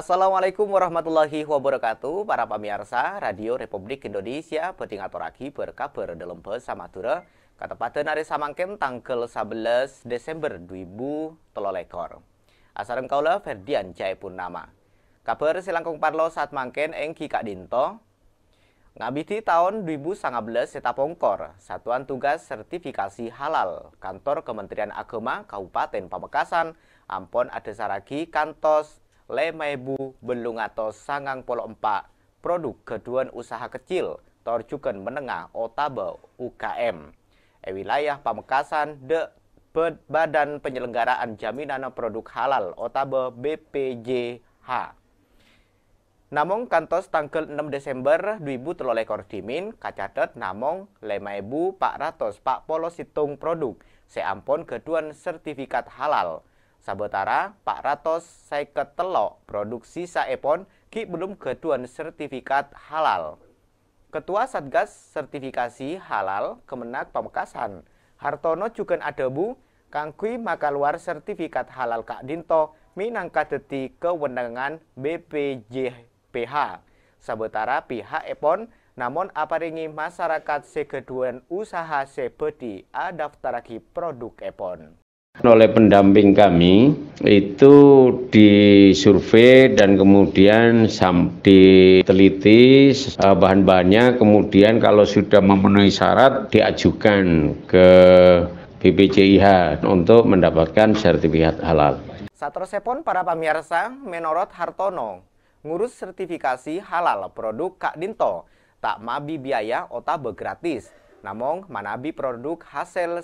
Assalamualaikum warahmatullahi wabarakatuh. Para pemirsa Radio Republik Indonesia penting aturaki berkabar dalam bahasa Madura katepatan hari samangken tanggal 11 Desember 2023. Asareng kaula Ferdian Jayapurnama. Kabar silangkung parlo saat mangken ing Kika Dinto ngabiti tahun 2019 setapongkor Satuan Tugas Sertifikasi Halal Kantor Kementerian Agama Kabupaten Pamekasan ampon adesaragi kantos 5.000 belung atos 94 produk keduan usaha kecil torjukan menengah otabe UKM. Wilayah Pamekasan de Badan Penyelenggaraan Jaminan Produk Halal otabe BPJH. Namung kantos tanggal 6 Desember 2023 dimin kacatet namung 5.447 produk seampun keduan sertifikat halal. Sabetara 453 produksi saepon ki belum keduan sertifikat halal. Ketua Satgas Sertifikasi Halal Kemenak Pamekasan Hartono juga adebu kangkui makaluar sertifikat halal Kak Dinto minangka teti kewenangan BPJPH. Sabetara pihak epon namun aparingi masyarakat sekeduan usaha sebedi adaftaraki produk epon. Oleh pendamping kami itu disurvei dan kemudian diteliti bahan-bahannya, kemudian kalau sudah memenuhi syarat diajukan ke BPJIH untuk mendapatkan sertifikat halal. Satrosepon para pemirsa menurut Hartono ngurus sertifikasi halal produk Kak Dinto tak mabi biaya otabe gratis, namun manabi produk hasil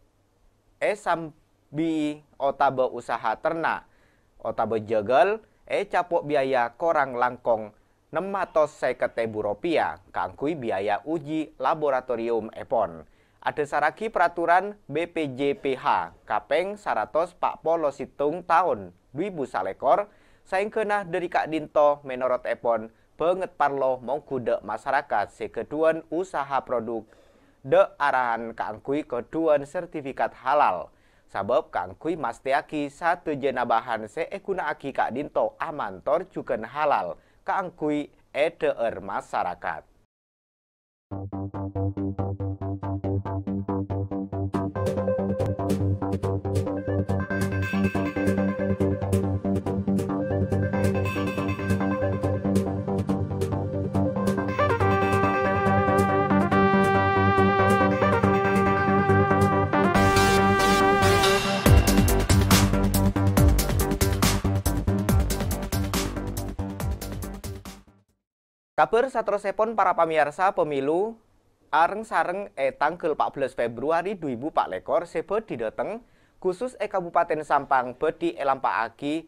bi otabe usaha ternak otabe jegel capok biaya korang langkong 650.000 rupiah kangkui biaya uji laboratorium epon. Ada saraki peraturan BPJPH kapeng 147 tahun 2021 saingkeunah dari Kak Dinto menurut epon banget parlo mongkude masyarakat sekeduan usaha produk de arahan kangkui keduan sertifikat halal. Sabab kangkui mastiaki satu jenabahan seekunaaki Kak Dinto aman torjukan halal kangkui EDR masyarakat. Kabar satrosepon para pemirsa pemilu areng sareng tanggal 14 Februari 2024 sebet dideteng khusus Kabupaten Sampang bedi elampakaki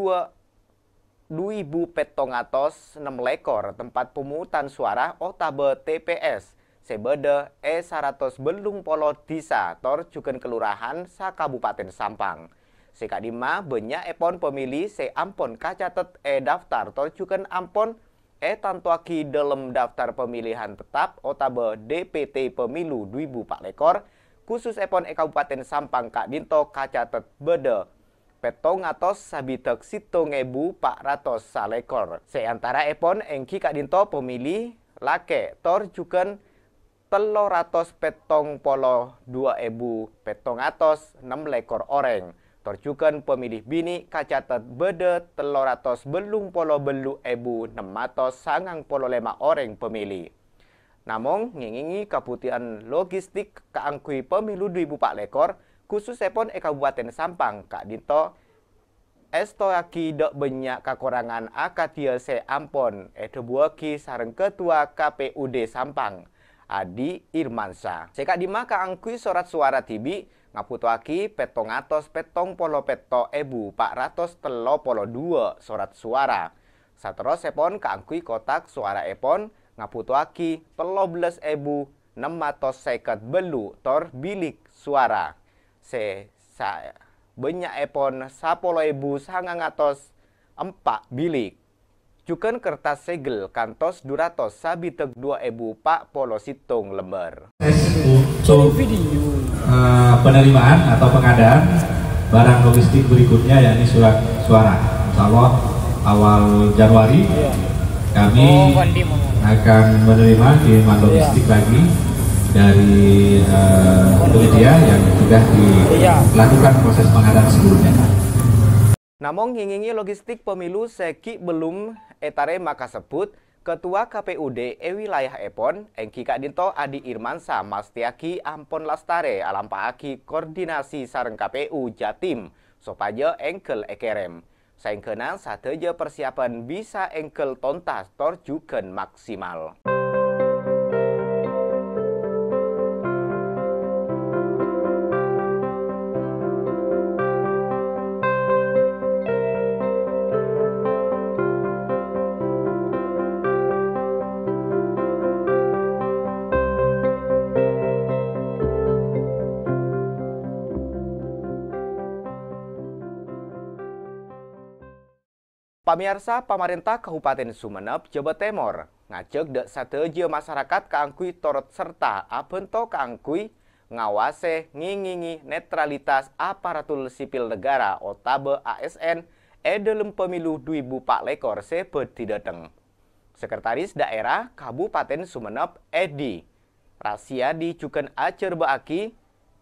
2.706 lekor tempat pemungutan suara otabe TPS sebede 100 belung polo disa torjukan kelurahan sa Kabupaten Sampang. Sekadima banyak epon pemilih seampon kacatet daftar torjukan ampon tantuaki dalam daftar pemilihan tetap otabe DPT Pemilu 2024 khusus epon Kabupaten Sampang Kak Dinto kacatet bede petong atos sabitek 7.400 salekor. Seantara epon engki Kak Dinto pemilih lake torjukan 300 petong polo 2.000 petong atos 6 lekor oreng. Torjukan pemilih bini kacatet bede 300 belung polo belu 695 orang pemilih. Namun ngingingi kaputian logistik kaangkui pemilu 2024 khusus epon Kabupaten Sampang Kak Dinto estoaki dok banyak kekurangan akatia seampon debuaki sareng ketua KPUD Sampang Adi Irmansyah. Sekadima kaangkui surat suara tibi ngaputuaki petong atos petong polo peto 432 surat suara. Sateros epon kaangkui kotak suara epon ngaputuaki 13.650 belu tor bilik suara. Banyak epon 10.904 bilik. Jukan kertas segel kantos 200 sabitek 2.000 polo situng lembar. Untuk penerimaan atau pengadaan barang logistik berikutnya yakni surat suara. Insya Allah awal Januari kami akan menerima kiriman logistik lagi dari penyedia yang sudah dilakukan proses pengadaan sebelumnya. Namun ngingingi logistik pemilu seki belum etarema kasebut Ketua KPUD wilayah Epon Engki Kak Dinto Adi Irmansa Mastiaki Ampon Lastare alampaaki koordinasi sareng KPU Jatim supaya engkel ekerem. Saengkeunang sateja persiapan bisa engkel tontas tor juken maksimal. Pamirsa, pemerintah Kabupaten Sumeneb, Jawa Timur ngajak dek sateja masyarakat kaangkui torot serta abento kaangkui ngawase ngingingi netralitas aparatur sipil negara otabe ASN dalam pemilu 2024 sebeti dateng. Sekretaris Daerah Kabupaten Sumeneb Edi Rasiadi juken acer baaki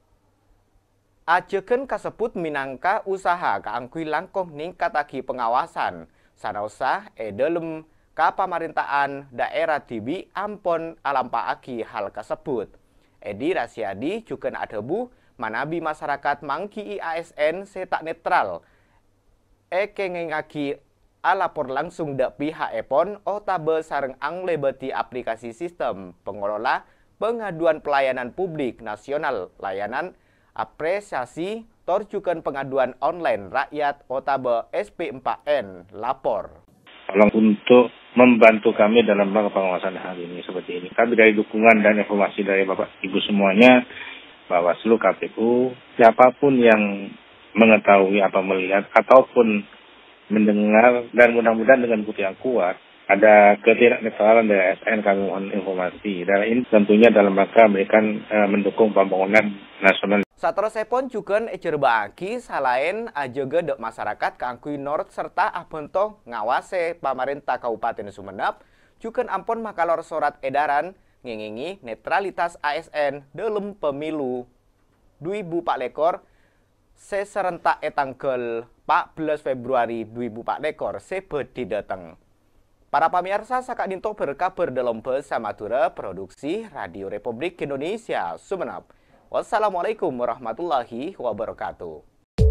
ajekeun kasebut minangka usaha kaangkui langkung ningkataki pengawasan sanausah dalam kapamerintahan daerah tibi ampon alampaaki hal kasebut. Edi Rasiadi juken adebu manabi masyarakat mangki ASN setak netral kengengaki alapor langsung dak pihak Epon otabe sareng anglebeti aplikasi sistem pengelola pengaduan pelayanan publik nasional layanan apresiasi torjukan pengaduan online rakyat otabe SP4N lapor. Tolong untuk membantu kami dalam rangka pengawasan hal ini seperti ini. Kami dari dukungan dan informasi dari Bapak Ibu semuanya, Bawaslu, KPU, siapapun yang mengetahui apa melihat ataupun mendengar dan mudah-mudahan dengan bukti yang kuat ada ketidaknetralan dari ASN kami mohon informasi. Dan ini tentunya dalam rangka memberikan mendukung pembangunan nasional. Saterusipun juga ecerbaaki selain ajoge dek masyarakat kaangkui North serta abento ngawase pamarintah Kabupaten Sumeneb juga ampun makalor surat edaran ngingingi netralitas ASN dalam pemilu 2024 serentak tanggal 14 Februari 2024 sebeti dateng. Para pamirsa Sakak Dinto berkabar dalam bahasa Madura produksi Radio Republik Indonesia Sumeneb. Wassalamualaikum warahmatullahi wabarakatuh.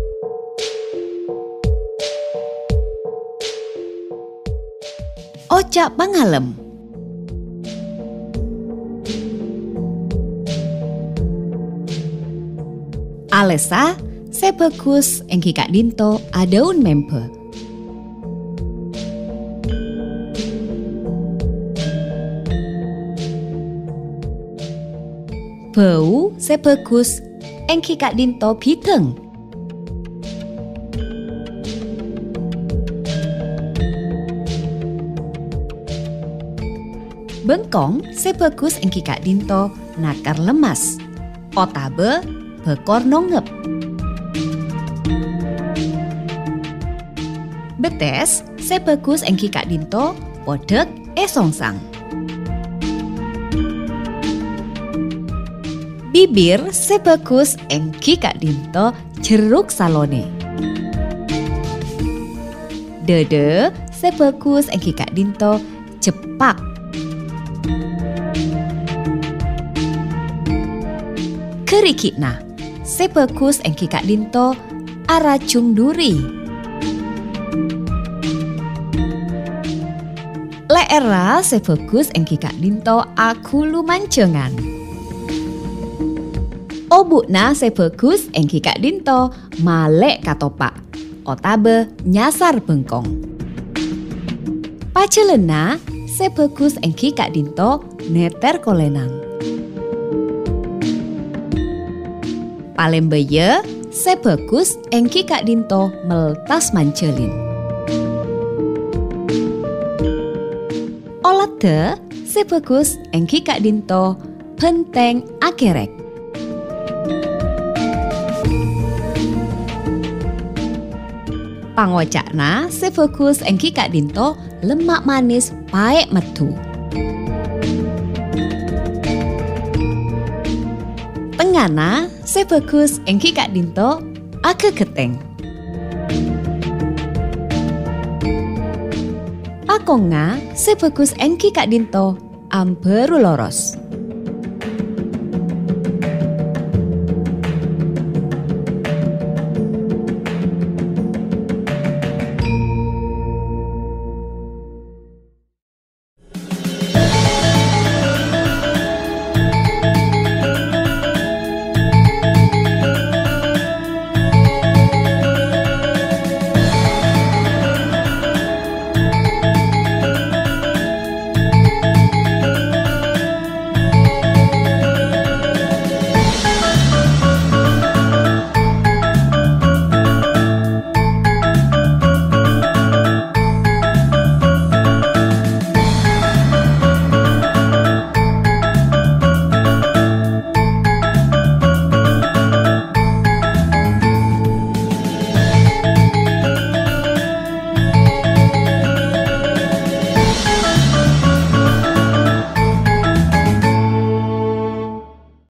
Ocak Pangalem. Alesa, sebagus engki Kak Dinto adaun member. Bau sebagus engki Kak Dinto biteng. Bengkong sebagus engki Kak Dinto nakar lemas. Otabe bekor nongep. Betes sebagus engki Kak Dinto podek songsang. Bibir sebagus engki Kak Dinto jeruk salone. Dede sebagus engki Kak Dinto cepak. Kerikina sebagus engki Kak Dinto aracung duri. Leera sebagus engki Kak Dinto akulu mancengan. Obukna sebagus engki Kak Dinto malek katopak. Otabe nyasar bengkong. Pacelena sebagus engki Kak Dinto neter kolenang. Palembeye sebagus engki Kak Dinto meltas mancelin. Olade sebagus engki Kak Dinto penteng akerek. Pangocakna sefokus engki Kak Dinto lemak manis paek metu. Tengana sefokus engki Kak Dinto ake keteng. Pakonga sefokus engki Kak Dinto amberu loros.